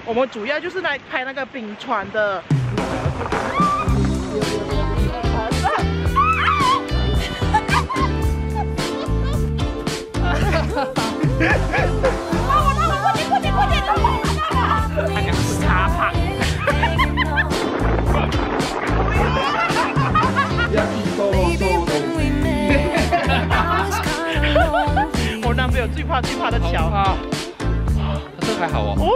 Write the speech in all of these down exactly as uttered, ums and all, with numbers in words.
我们主要就是来拍那个冰川的。他两是插胖。我男朋友最怕最怕的桥。啊， 这还好哦。 哦。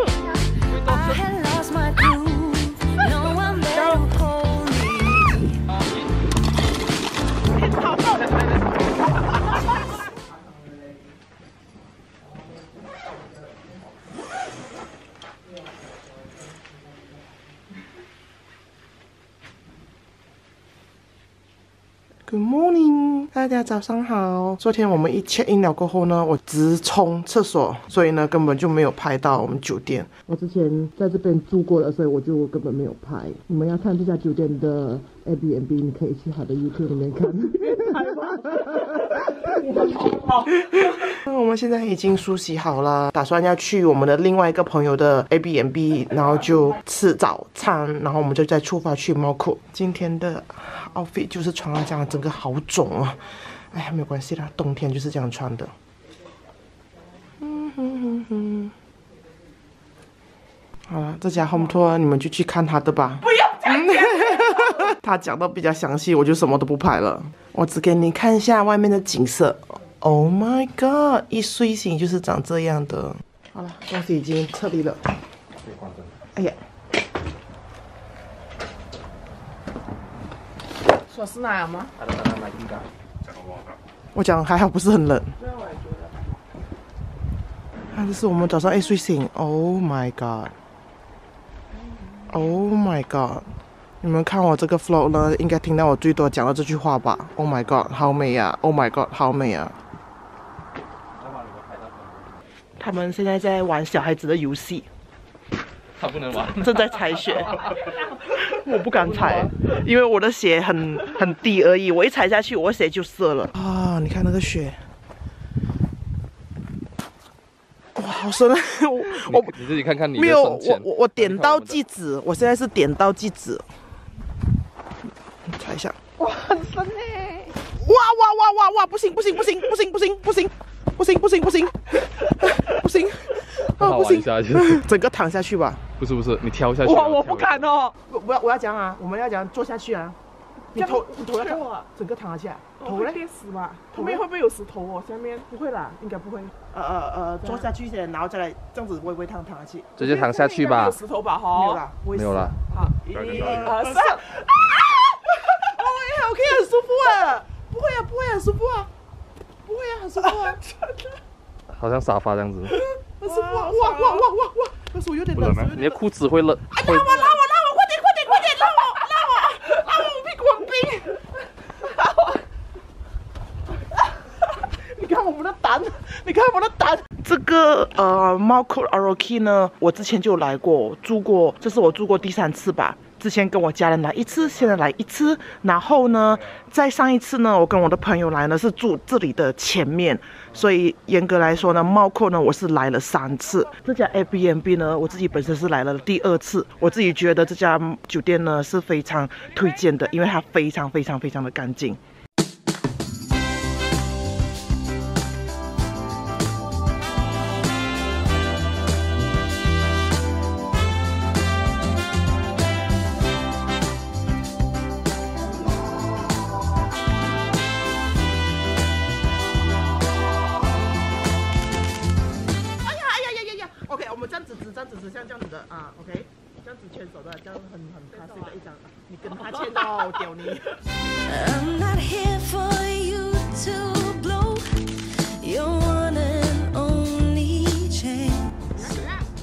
好痛。Good morning， 大家早上好。昨天我们一 check in 了过后呢，我直冲厕所，所以呢根本就没有拍到我们酒店。我之前在这边住过了，所以我就根本没有拍。你们要看这家酒店的 Airbnb， 你可以去他的 YouTube 里面看。我们现在已经梳洗好了，打算要去我们的另外一个朋友的 Airbnb， 然后就吃早餐，然后我们就再出发去猫库。今天的 outfit 就是穿了这样，整个好肿啊！哎呀，没有关系啦，冬天就是这样穿的。嗯哼哼哼。好了，这家 home tour 你们就去看他的吧。不要讲。他讲的比较详细，我就什么都不拍了。我只给你看一下外面的景色。Oh my god！ 一睡醒就是长这样的。好了，东西已经撤离了。哎呀。 锁匙拿了吗？ 我讲还好，不是很冷。啊，这是我们早上一睡醒 ，Oh my god！Oh my god！ 你们看我这个 vlog 呢，应该听到我最多讲到这句话吧 ？Oh my god， 好美呀 ！Oh my god， 好美呀！他们现在在玩小孩子的游戏。 他不能玩， 正在踩雪，我不敢踩，因为我的鞋很很低而已，我一踩下去，我的鞋就湿了啊！你看那个雪，哇，好深啊！我我你自己看看你的没有， 深浅我我我点到即止，我现在是点到即止，踩一下， 哇，很深哎！ 哇哇哇哇哇！不行不行不行不行不行不行不行不行不行不行！ 啊，不行， 整个躺下去吧。 不是不是，你跳下去。 哇，我不敢哦！ 我我要我要讲啊，我们要讲坐下去啊。你头你头要看我，整个躺下去啊。头嘞？ 跌死吧？后面会不会有石头哦？下面不会啦，应该不会。呃呃呃，坐下去先，然后再来这样子微微躺躺下去。 直接躺下去吧。 有石头吧？哈。 没有啦， 没有啦。 好，一二三。啊！ 我可以很舒服啊！不会啊，不会很舒服啊，不会啊，很舒服啊。 好像沙发这样子。 很舒服啊！哇哇哇哇哇！可是我有点冷， 你的裤子会冷。 哎，拉我拉我拉我，快点快点快点，拉我拉我拉我，我屁股很冰。拉我！你看我们的胆，你看我的胆。这个呃猫库 Aroki 呢，我之前就来过，住过，这是我住过第三次吧。之前跟我家人来一次，现在来一次，然后呢，再上一次呢，我跟我的朋友来呢是住这里的前面，所以严格来说呢，猫库呢我是来了三次。这家 Airbnb 呢，我自己本身是来了第二次，我自己觉得这家酒店呢是非常推荐的，因为它非常非常非常的干净。像这样子的啊 ，OK， 这样子牵手的，这样很很 classic 的一张，你跟他牵到，我屌你。I'm not here for you to blow your one and only chance.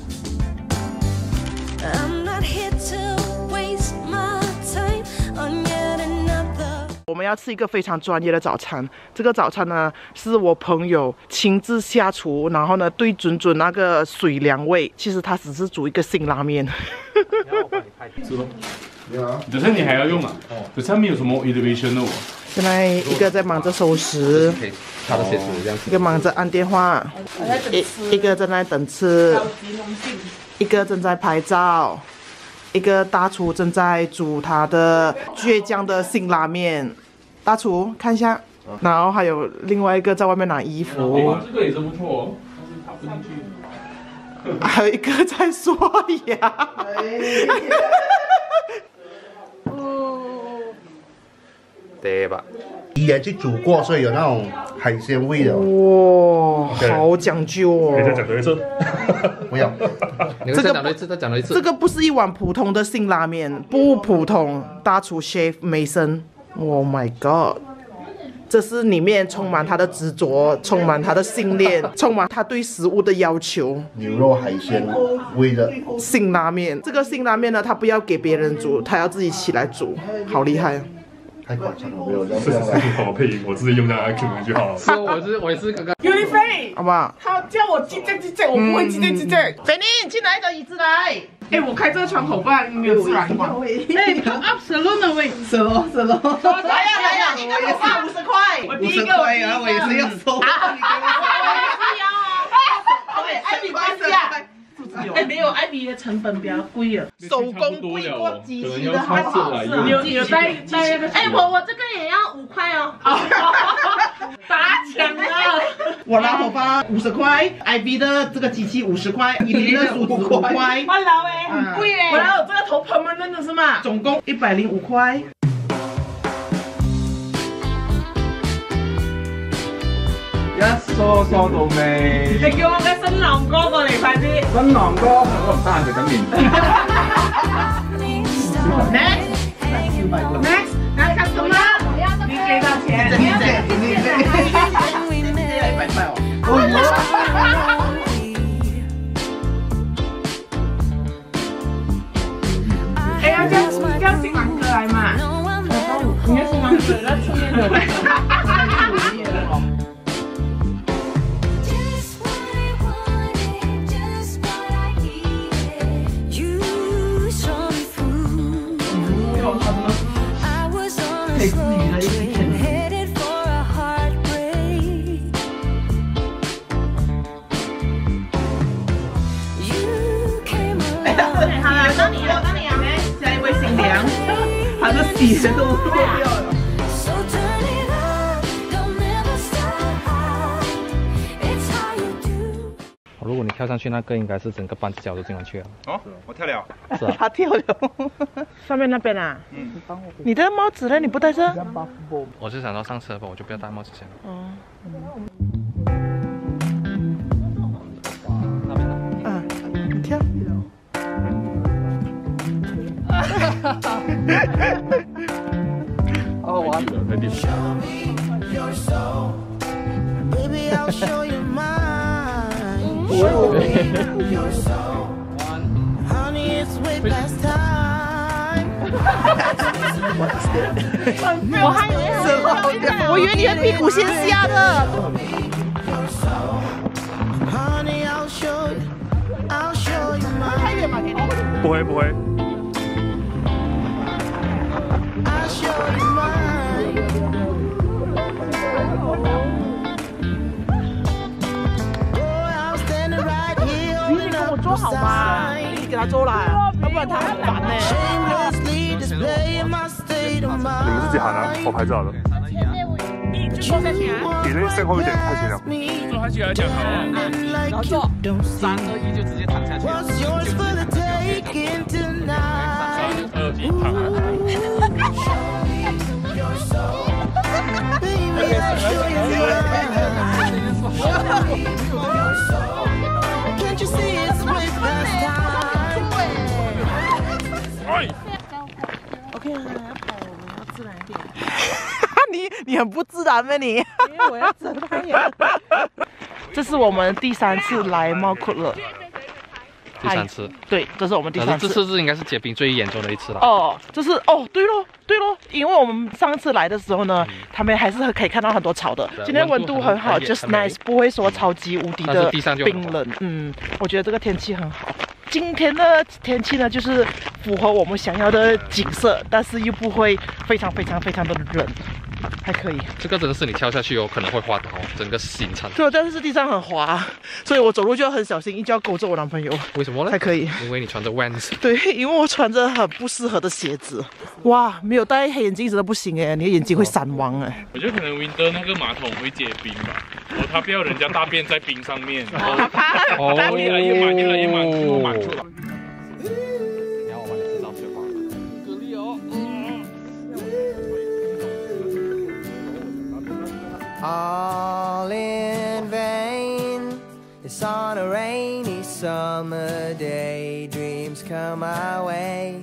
I'm not here to waste my time on yet another. 我们要吃一个非常专业的早餐。这个早餐呢，是我朋友亲自下厨，然后呢对准准那个水凉味。其实他只是煮一个辛拉面。 是咯，早餐你还要用啊？早餐没有什么 innovation 的哦。 现在一个在忙着收拾， 他的鞋子这样子， 一个忙着按电话，一一个在那等吃。 一个正在拍照，一个大厨正在煮他的倔强的辛拉面。大厨看一下，然后还有另外一个在外面拿衣服， 这个也是不错哦，但是插不进去。 还有一个在刷牙。 对吧？ 以前去煮过，所以有那种海鲜味的。 哇，好讲究哦！ 你再讲多一次， 不要。 你再讲了一次，再讲了一次。 这个不是一碗普通的辛拉面，不普通。大厨 Chef Mason，Oh my God！ 这是里面充满他的执着，充满他的信念，充满他对食物的要求。 牛肉海鲜味的辛拉面，这个辛拉面呢，他不要给别人煮，他要自己起来煮，好厉害！ 太夸张了，没有这样。 这是不好配音，我自己用这样 I Q 就好了。 是，我是我也是刚刚。 尤丽菲， 好不好？ 他叫我叽叽叽叽，我不会叽叽叽叽。 菲尼，进来，找椅子来。 哎，我开这个窗口，不然没有自然光。哎 ，up salon 的喂，salon salon。 来呀来呀，一个头发五十块。 我第一个，我啊，我也是要收。 我也是要哦。OK，艾比关系啊。 哎，没有，艾比的成本比较贵啊。 手工贵过机器的好不好？ 你有你有带带那个？ 哎，我我这个也要五块哦。 打抢了！ 我拿头发五十块 ，I B 的这个机器五十块，伊琳的梳子五块， 万劳哎，很贵哎。我还有这个头 permanent 的是吗？ 总共一百零五块。 一梳梳到尾。 你叫我嘅新郎哥過嚟快啲。 新郎哥，我唔得閒食緊麵。 Next next， 來 customer， 你給多錢？ 你這你這，你這一百塊哦。 哎呀，叫叫新郎哥來嘛。你叫新郎哥，那出面的。他的血都落掉了。 如果你跳上去，那个应该是整个班子脚都进上去了。 哦，我跳了。 是啊。 他跳了。 上面那边啊。 嗯。 你的帽子呢？你不戴着？ 我是想到上车吧，我就不要戴帽子先了。 哦。 那边呢？ 嗯，你跳。 哦，我还没有在地上。 Baby, I'll show you mine. Honey, it's way past time. 我还以为我以为你的屁股先下的。 Honey, I'll show you. I'll show you mine. 不会不会。 I'll show you mine. Boy, I'm standing right here. 你跟我做好吧，你给他做来，要不然他很烦呢。 Shamelessly displaying my state of 你们 mind. 自己喊啊，我拍照的。 坐下去啊。 比那声后一点太清了。 坐下去来讲好啊。 然后坐， 三二一就直接躺下去。 What's yours for the taking tonight? 三二一，躺下。 Baby, I'll show you mine. Can't you see it's way past time? OK 啊，要跑，要自然一点。你你很不自然吗你？因为我要整他眼。这是我们第三次来猫库了。 第三次。 对，这是我们第但三次。 是这次是应该是结冰最严重的一次了。 哦，这是哦，对咯，对咯，因为我们上次来的时候呢，他们还是可以看到很多草的。今天温度很好 ，just nice， 不会说超级无敌的冰冷。嗯，我觉得这个天气很好。今天的天气呢，就是符合我们想要的景色，但是又不会非常非常非常的冷。 还可以。 这个真的是你跳下去哦，可能会滑倒，整个行程。 对，但是地上很滑，所以我走路就要很小心，一定要勾着我男朋友。 为什么呢？ 才可以。 因为你穿着 Vans。 对，因为我穿着很不适合的鞋子。哇，没有戴黑眼镜真的不行哎，你的眼睛会闪光哎。 我觉得可能 Winter 那个马桶会结冰吧，然后他不要人家大便在冰上面，然后哦， 越来越满，越来越满，最后满出来。 然后我帮你制造水花，给力哦！ All in vain. It's on a rainy summer day. Dreams come my way.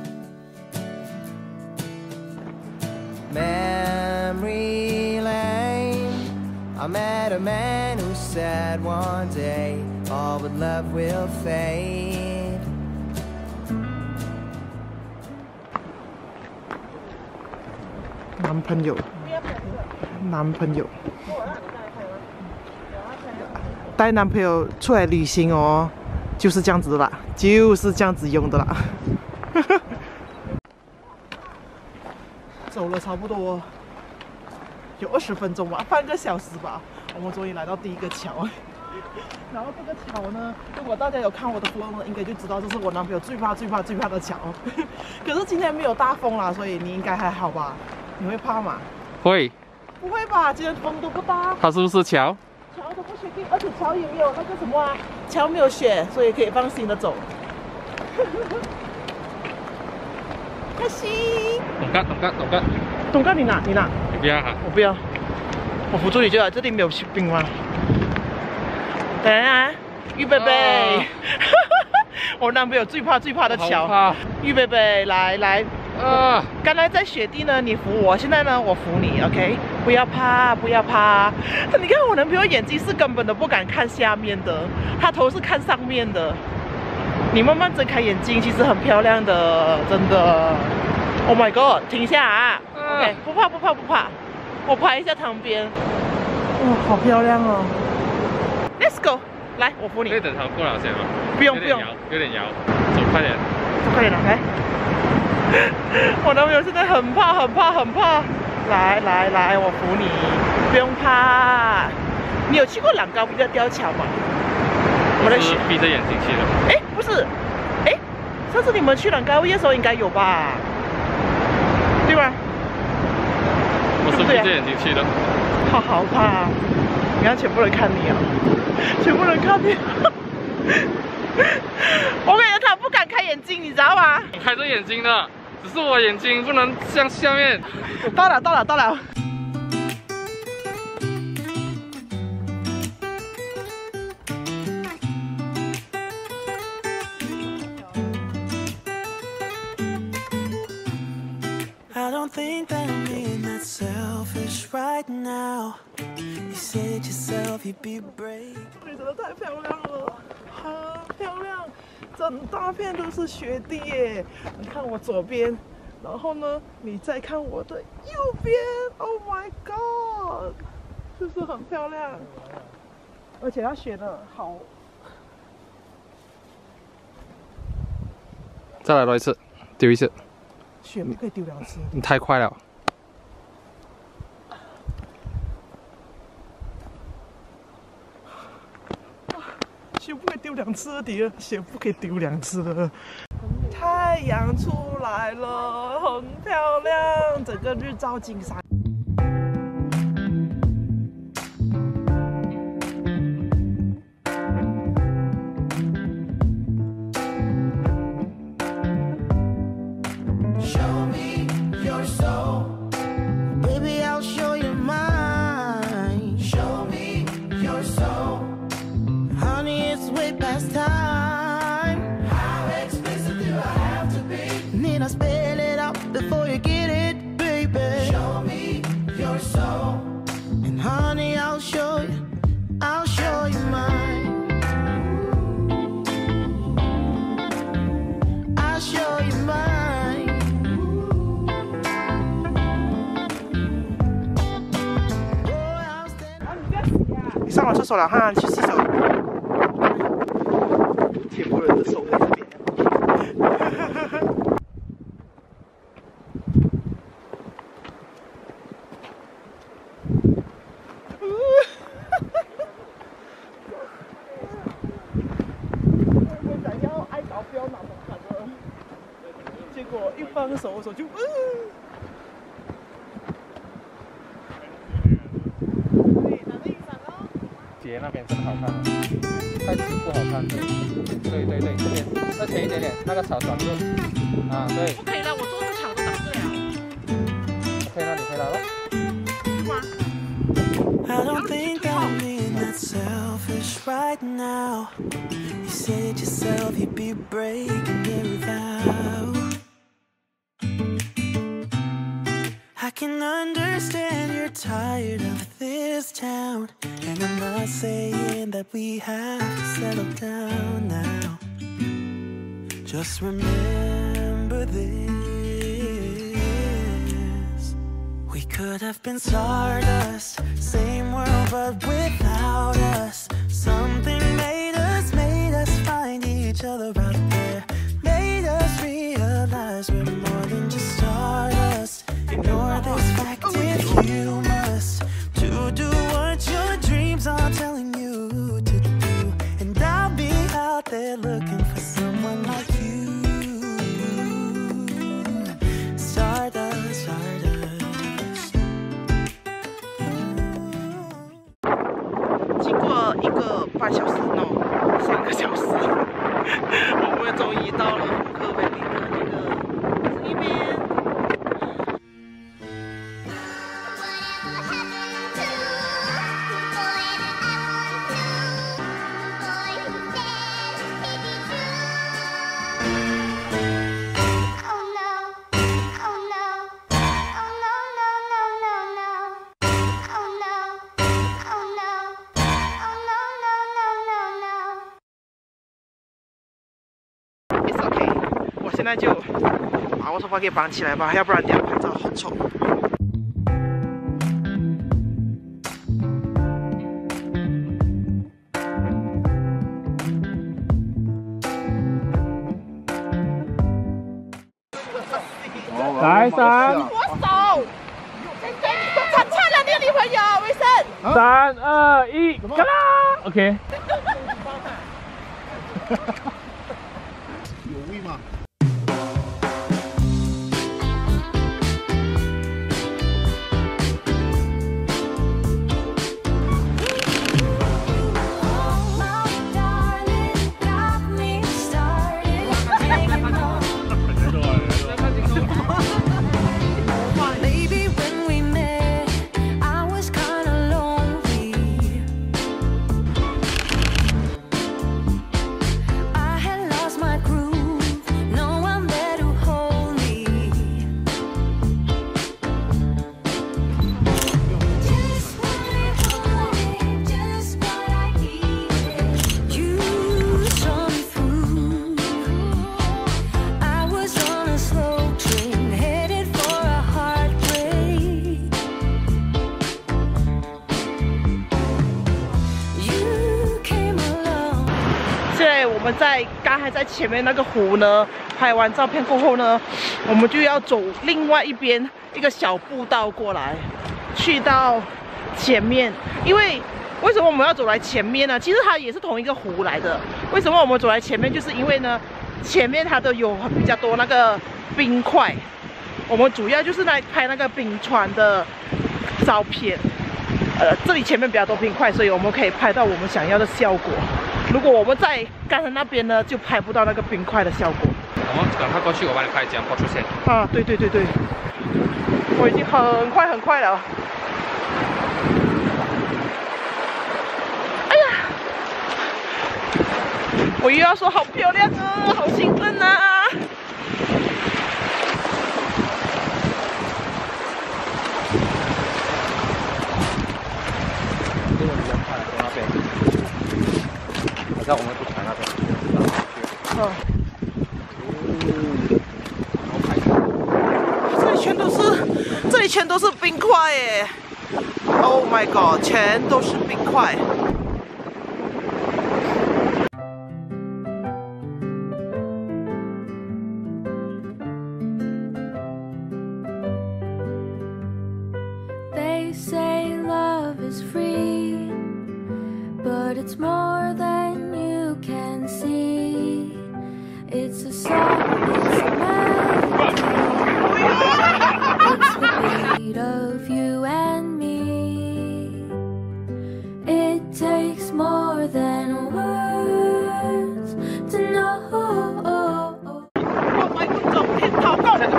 Memory lane. I met a man who said one day all but love will fade. 男朋友，男朋友，带男朋友出来旅行哦，就是这样子的啦，就是这样子用的啦。走了差不多有二十分钟吧，半个小时吧，我们终于来到第一个桥。然后这个桥呢，如果大家有看我的 vlog 呢，应该就知道这是我男朋友最怕、最怕、最怕的桥。可是今天没有大风啦，所以你应该还好吧？你会怕吗？ 会。 不会吧？今天风都不大。 它是不是桥？ 桥都不确定，而且桥也没有那个什么啊，桥没有雪，所以可以放心的走。开心。 董哥，董哥，董哥， 董哥，你拿，你拿。 你不要哈。 我不要，我扶住你就好。这里没有冰吗？等一下，预备备。啊、我男朋友最怕最怕的桥。预备备，来来。啊！刚才在雪地呢，你扶我，现在呢，我扶你 ，OK？ 不要怕，不要怕。你看我男朋友眼睛是根本都不敢看下面的，他头是看上面的。你慢慢睁开眼睛，其实很漂亮的，真的。Oh my god！ 停下啊 ！OK， 不怕不怕不怕，我拍一下旁边。哇，好漂亮哦 ！Let's go， 来，我扶你。 可以等他过来先吗？ 不用不用， 有点摇，走快点， 走快点来。我男朋友现在很怕很怕很怕，来来来，我扶你，不用怕。你有去过朗高的吊桥吗？ 我是闭着眼睛去的。 哎，不是，哎，上次你们去朗高的时候应该有吧？对吧？ 我是闭着眼睛去的。 好好怕，你看全部人看你啊，全部人看你。我感觉他不敢开眼睛，你知道吗？ 开着眼睛的。只是我眼睛不能向下面。 到了，到了，到了。 I don't think that I'm being that selfish right now. You said yourself you'd be brave. 真的太漂亮了，很漂亮。整大片都是雪地耶！你看我左边，然后呢，你再看我的右边 ，Oh my god， 是不是很漂亮？而且它雪的好。 再来多一次，丢一次。 雪不可以丢两次。 你太快了。 雪不可以丢两次的，雪不可以丢两次的。太阳出来了，很漂亮，整个日照金山。上完厕所了哈，去洗手。全部人的手在这边。 结果一放手，我手就嗯。 姐那边真的好看，太直不好看。对对对，这边再前一点点，那个草转入。啊，对。 不可以了，我桌子墙都挡不了。 OK， 那你回来了。 I don't think I'm being that selfish right now. You said yourself you'd be breaking every vow. I can understand you're tired of this town, and I'm not saying that we have to settle down now. Just remember this. We could have been stardust, same world but without us. Something made us, made us find each other out there. Made us realize we're more than just stardust. Ignore this fact if you must, to do what your dreams are telling you to do. And I'll be out there looking for someone like you. Stardust, stardust. 经过一个半小时 ，no， 三个小时，我们终于到了胡克维利的那个那边。 现在就把我头发给绑起来吧，要不然等下拍照很丑。 来三， 我手，他差了那个女朋友，卫生。 三二一，咔啦 ，OK。 有味吗？ 我们在刚才在前面那个湖呢，拍完照片过后呢，我们就要走另外一边一个小步道过来，去到前面。因为为什么我们要走来前面呢？其实它也是同一个湖来的。为什么我们走来前面？就是因为呢，前面它都有比较多那个冰块，我们主要就是来拍那个冰川的照片。呃，这里前面比较多冰块，所以我们可以拍到我们想要的效果。 如果我们在刚才那边呢，就拍不到那个冰块的效果。 我们赶快过去，我帮你拍一张，播出线。 啊，对对对对，我已经很快很快了。哎呀，我又要说好漂亮啊，好兴奋啊！ 这个比较快，从那边。 我们不踩那边， 嗯，这里全都是，这里全都是冰块耶 ！Oh my god， 全都是冰块。 They say love is free, but it's more than you can see. It's a song, it's a melody. beat of you and me. It takes more than words to know. 我们走天逃过来。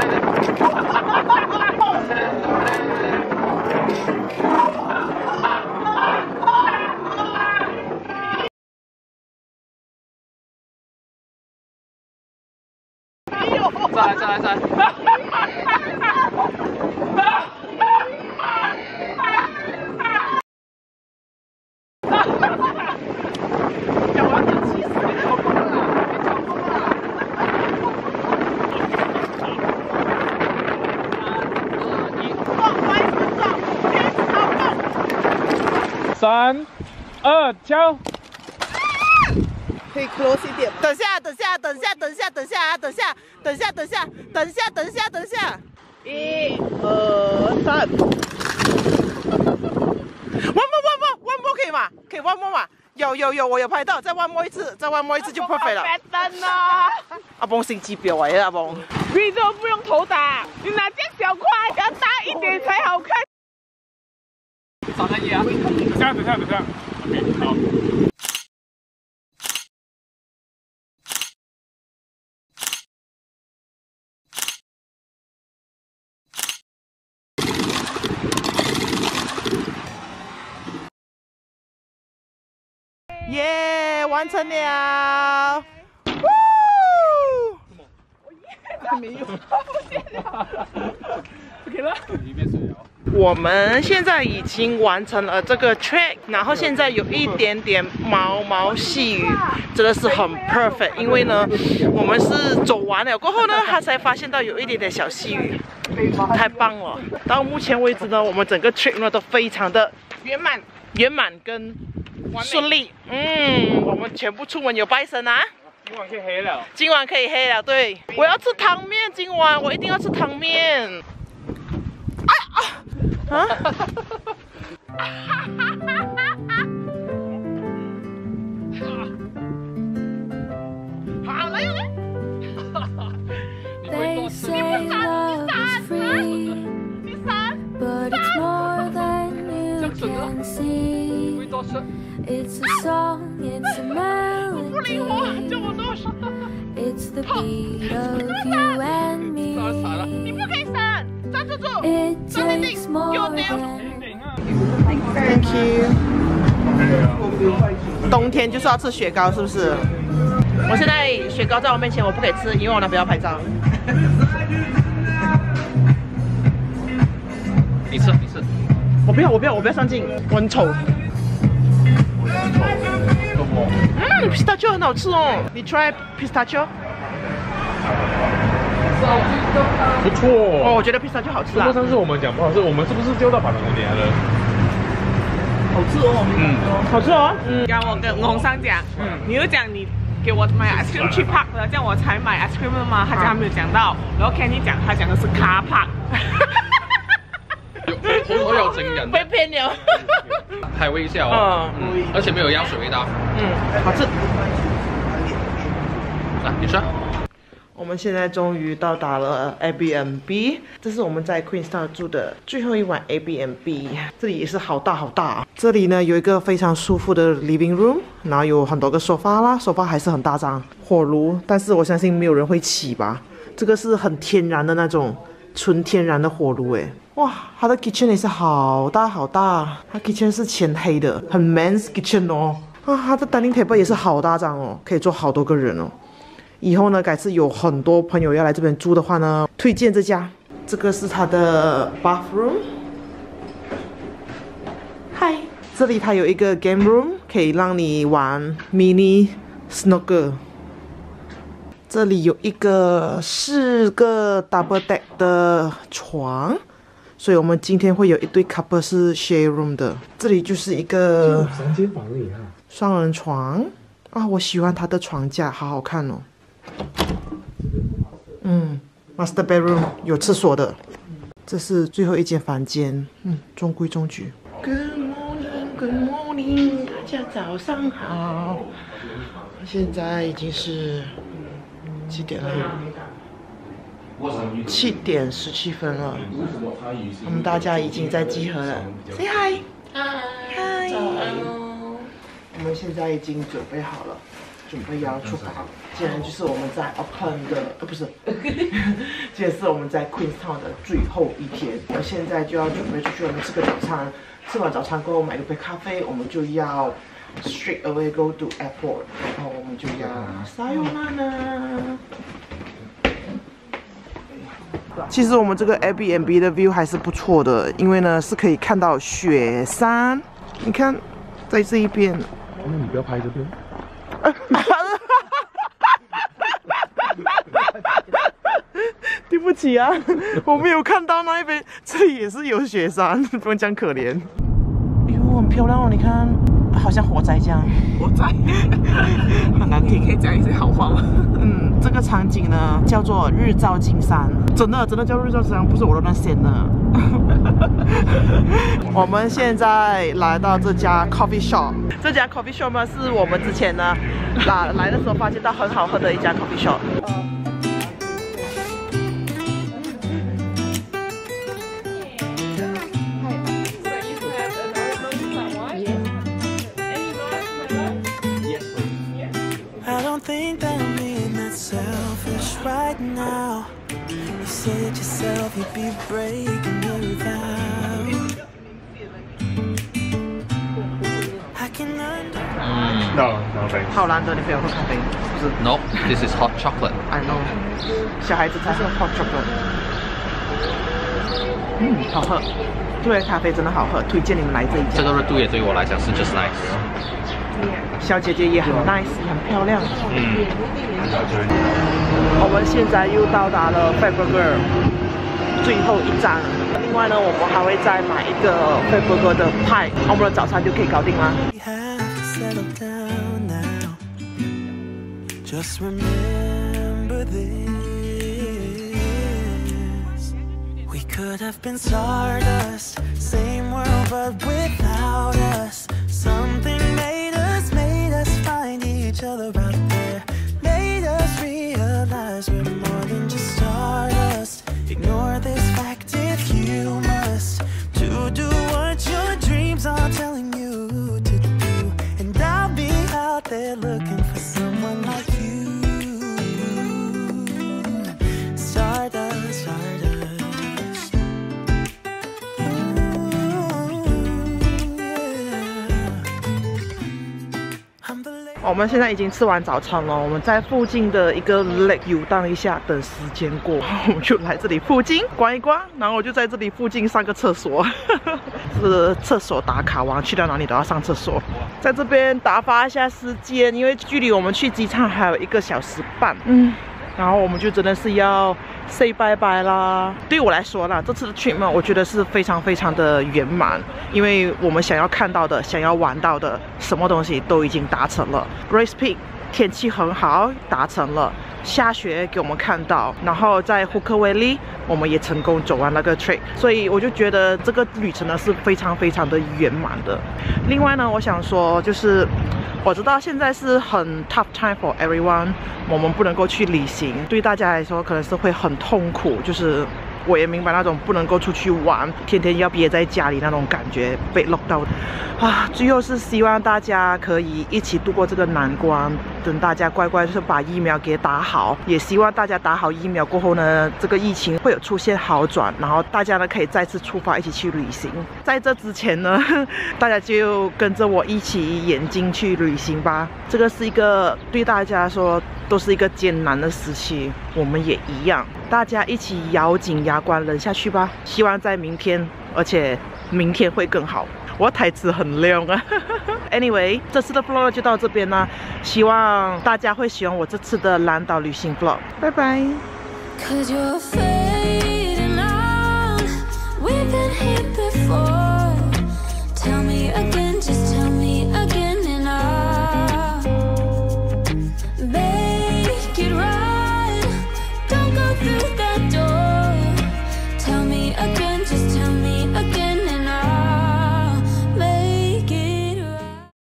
再来再来再来！ 三、二，敲！ 可以 close 一点。等下，等下，等下，等下，等下，等下，等下，等下，等下，等下，等下。一、二、三。One more, one more, one more 可以吗？可以 one more 吗？有有有，我有拍到，再 one more 一次，再 one more 一次就 perfect 了。 灯啊！ 阿崩心机婊来了，阿崩。 video 不用头打，你拿这小块，要大一点才好看。 找个野啊！ 等下，等下，等下。OK， 好。 耶，完成了！还没有，不见了。 OK 了，已经变水了。 我们现在已经完成了这个 track， 然后现在有一点点毛毛细雨，真的是很 perfect。因为呢，我们是走完了过后呢，他才发现到有一点点小细雨，太棒了。到目前为止呢，我们整个 track 呢都非常的圆满、圆满跟顺利。嗯，我们全部出门有拜神啊。 今晚可以黑了。 今晚可以黑了，对。我要吃汤面，今晚我一定要吃汤面。啊啊！啊！好来来。 They say love is free, but it's more than you can see. It's a song, it's a melody. It's the beat of you and me. It takes more than. Thank you. 冬天就是要吃雪糕，是不是？我现在雪糕在我面前，我不可以吃，因为我男朋友要拍照。 你吃，你吃。 我不要，我不要，我不要上镜，我很丑。嗯 ，pistachio 很好吃哦，你 try pistachio。 不错哦，我觉得 pistachio 好吃啊。 不过上次我们讲不好，是我们是不是丢到板龙点了？ 好吃哦，嗯，好吃哦。 嗯，刚我跟洪商讲，嗯，你又讲你给我买 ice cream 去 park 的，这样我才买 ice cream 的嘛，他讲他没有讲到，然后 Kenny 讲他讲的是 car park。 有好有整人， 被骗了。 还微笑哦， 嗯， 而且没有药水味道， 嗯，好吃。 来，你说。 我们现在终于到达了 Airbnb， 这是我们在 Queenstown 住的最后一晚 Airbnb。这里也是好大好大啊！这里呢有一个非常舒服的 living room， 然后有很多个沙发啦，沙发还是很大张。火炉，但是我相信没有人会起吧。这个是很天然的那种纯天然的火炉诶。哇，它的 kitchen 也是好大好大，它 kitchen 是全黑的，很 man's kitchen 哦。啊，它的 dining table 也是好大张哦，可以坐好多个人哦。以后呢，改次有很多朋友要来这边住的话呢，推荐这家。这个是它的 bathroom。嗨，这里它有一个 game room， 可以让你玩 mini snooker。这里有一个四个 double deck 的床，所以我们今天会有一对 couple 是 share room 的。这里就是一个三间房里啊， 双人床啊，我喜欢它的床架，好好看哦。嗯 ，master bedroom 有厕所的，这是最后一间房间，嗯，中规中矩。Good morning, Good morning， 大家早上好。现在已经是几点了？ 七点十七分了，我们大家已经在集合了。Say hi， 嗨，早安哦。我们现在已经准备好了，准备要出发了。今天就是我们在 Auckland 的，呃，不是，今天是我们在 Queenstown 的最后一天。我们现在就要准备出去，我们吃个早餐。吃完早餐过后，买一杯咖啡，我们就要 straight away go to airport， 然后我们就要 sayonara。其实我们这个 Airbnb 的 view 还是不错的，因为呢是可以看到雪山。你看，在这一边。 那你不要拍这边。 对不起啊，我没有看到那一边，这里也是有雪山，不用这样可怜。哎呦，很漂亮哦，你看，好像火灾这样。 火灾，很难听，可以讲一些好话吗？ 嗯，这个场景呢叫做日照金山，真的真的叫日照金山，不是我乱写的。我们现在来到这家 coffee shop， 这家 coffee shop 呢是我们之前呢来来的时候发现到很好喝的一家 coffee shop。 Right now, you said yourself you'd be breaking your vow. I can understand. No, no thanks. 好难得你朋友喝咖啡，是不是 No, this is hot chocolate. I know， 小孩子才是 hot chocolate。嗯，好喝，对，咖啡真的好喝，推荐你们来这一家。 这个热度也对我来讲是 just nice。 小姐姐也很 nice， 也很漂亮。 嗯。 我们现在又到达了 Fatburger 最后一站。另外呢，我们还会再买一个 Fatburger 的派，我们的早餐就可以搞定啦。 Just remember this. We could have been stardust, same world but without us. Something made us, made us find each other out there. Made us realize we're more than just stardust. Ignore this fact if you must. To do what your dreams are telling you to do. And I'll be out there looking for someone like you. Stardust, stardust. Ooh, yeah. I'm the lady. 我们现在已经吃完早餐了，我们在附近的一个 lake 游荡一下，等时间过，我们就来这里附近逛一逛，然后我就在这里附近上个厕所，是厕所打卡王，去到哪里都要上厕所。在这边打发一下时间，因为距离我们去机场还有一个小时半，嗯，然后我们就真的是要 say 拜拜啦。对我来说啦，这次的 trip 呢，我觉得是非常非常的圆满，因为我们想要看到的、想要玩到的，什么东西都已经达成了。Grace Peak 天气很好，达成了。下雪给我们看到，然后在胡克威利我们也成功走完那个 trip， 所以我就觉得这个旅程呢是非常非常的圆满的。另外呢，我想说就是我知道现在是很 tough time for everyone， 我们不能够去旅行，对大家来说可能是会很痛苦，就是我也明白那种不能够出去玩，天天要憋在家里那种感觉，被 lock down 啊。最后是希望大家可以一起度过这个难关，等大家乖乖就是把疫苗给打好，也希望大家打好疫苗过后呢，这个疫情会有出现好转，然后大家呢可以再次出发，一起去旅行。在这之前呢，大家就跟着我一起眼睛去旅行吧。这个是一个对大家说都是一个艰难的时期，我们也一样，大家一起咬紧牙关忍下去吧。希望在明天，而且明天会更好。我台词很亮啊。Anyway， 这次的 vlog 就到这边啦，希望大家会喜欢我这次的蓝岛旅行 vlog。拜拜。Cause you're fading out. We've been here before. Tell me again.